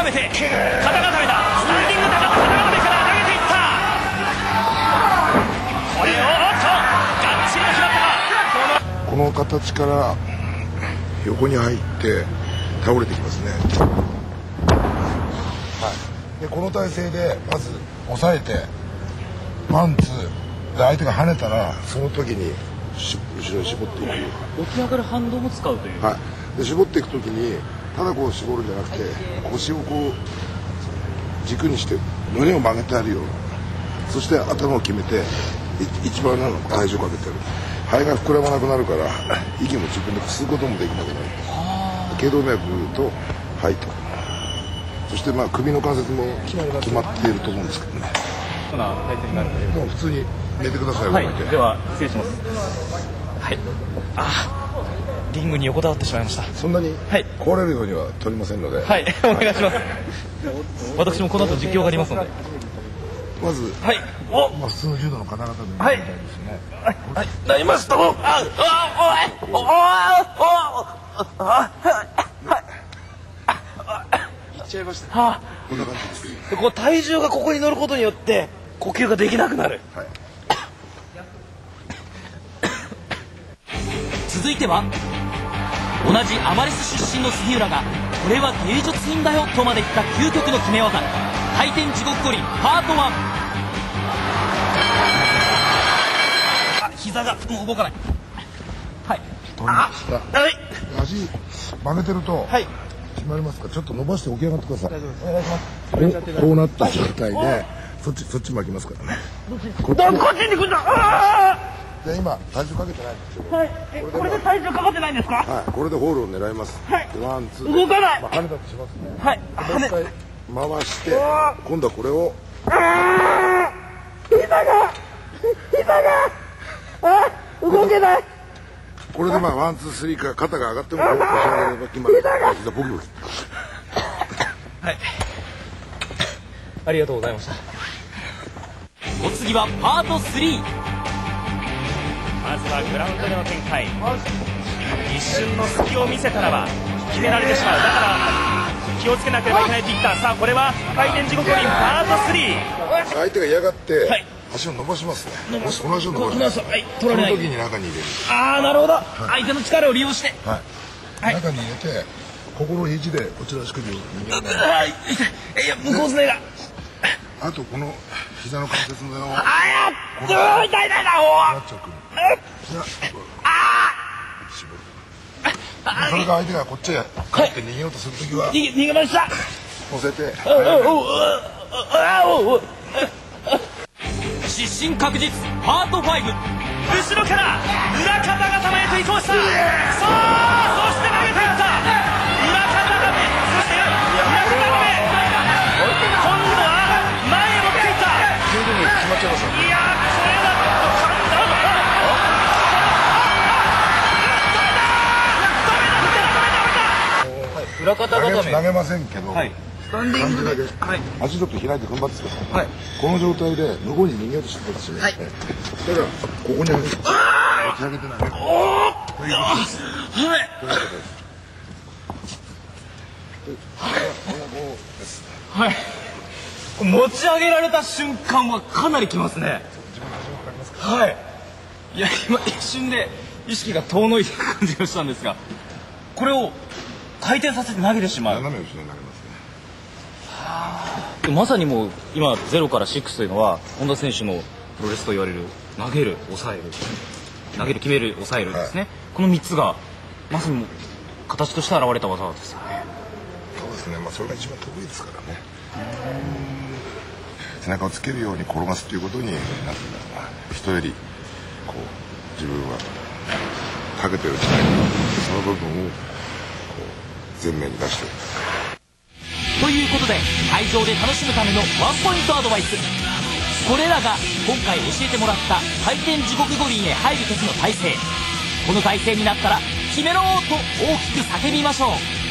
めて、肩固めだ。スタンディング肩固めから投げていった。これをがっちりと決まったか。 この形から横に入って倒れてきますね。はい、でこの体勢でまず押さえてワンツーで相手が跳ねたらその時に後ろに絞っていく。 起き上がる反動も使うという。 はい、で絞っていく時にただこう絞るんじゃなくて腰をこう軸にして胸を曲げてあるような、そして頭を決めて一番なの体重かけてる。肺が膨らまなくなるから息も自分で吸うこともできなくなる。頸動脈と肺と、そして首の関節も決まっていると思うんですけどね。 体勢になるのでもう普通に寝てください。 はい、では失礼します。はい、リングに横たわってしまいました。 そんなに壊れるようには取りませんので、 はい、お願いします。私もこの後実況がありますので、 まず、 はい、 普通の柔道の方々でみたいですね。 はい、なりました。いっちゃいました。 こんな感じです。 こう体重がここに乗ることによって呼吸ができなくなる。 はい、 続いては同じアマレス出身の杉浦がこれは芸術品だよとまで言った究極の決め技、回転地獄五輪パート1。膝がもう動かない。はい、 取りました。 はい、 足曲げてるとはい、 決まりますから、ちょっと伸ばして起き上がってください。 大丈夫です。お願いします。 こうなった状態でそっち巻きますからね。 こっちに来んだ。 で今体重かけてないんですよ。 はい、これで体重かかってないんですか。 はい、これでホールを狙います。 はい、 ワンツー動かない。 跳ねたとしますね。 はい、 もう一回回して今度はこれを膝が動けない。 これでワンツースリーから肩が上がっても腰上げれば決まる。膝ボキボキ。 はい、ありがとうございました。お次はパート3。まずはグラウンドでの展開。一瞬の隙を見せたらば決められてしまう。だから気をつけなければいけないと言った。さあこれは回転地獄五輪パート3。 相手が嫌がって、 はい、 足を伸ばしますね。この足を伸ばします。 はい、取られない。 その時に中に入れる。 なるほど、相手の力を利用して、 はい、中に入れてここの肘でこちら足首を握らない。 はい、いや向こうすねが。 あとこの膝の関節の痛いな。 なっちゃうくる。絞る。それが相手がこっちへ帰って逃げようとするときは逃げました。 乗せて失神確実パート5。後ろから裏肩固めへと移動した。さあそして投げていった。裏肩固め、そして裏肩固め、今度は前へ持っていった。 十分に決まっちゃいますよ。 いやこれだと裏肩固め投げませんけど、 はい、スタンディングで、はい、 足ちょっと開いて踏ん張ってください。 はい、 この状態で向こうに逃げようとしてますよね。はい、だからここに上げて持ち上げてない。ということです。 はい、はい、持ち上げられた瞬間はかなりきますね。はい、いや今一瞬で意識が遠のいた感じがしたんですが、これを回転させて投げてしまう。 斜め後ろに投げますね。 まさにもう今0から6というのは本田選手のプロレスと言われる投げる抑える、投げる決める抑えるですね、はい、この3つがまさにもう形として現れた技ですよね。 そうですね、それが一番得意ですからね。背中をつけるように転がすということになってるのが人よりこう自分はかけてるんじゃないかな、その部分を前面に出してる。 ということで会場で楽しむためのワンポイントアドバイス、これらが今回教えてもらった回転地獄五輪へ入る時の体勢。この体勢になったら決めろと大きく叫びましょう。